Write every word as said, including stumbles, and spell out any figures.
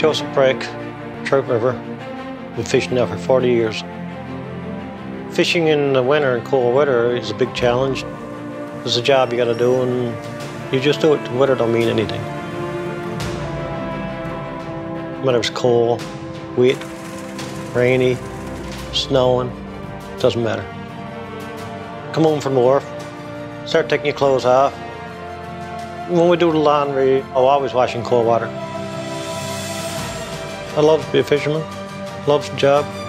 Joseph Break, Trout River. Been fishing now for forty years. Fishing in the winter and cold weather is a big challenge. It's a job you gotta do, and you just do it. The weather don't mean anything. Whether it's cold, wet, rainy, snowing, doesn't matter. Come home from the wharf, start taking your clothes off. When we do the laundry, I'm always washing cold water. I love to be a fisherman, love the job.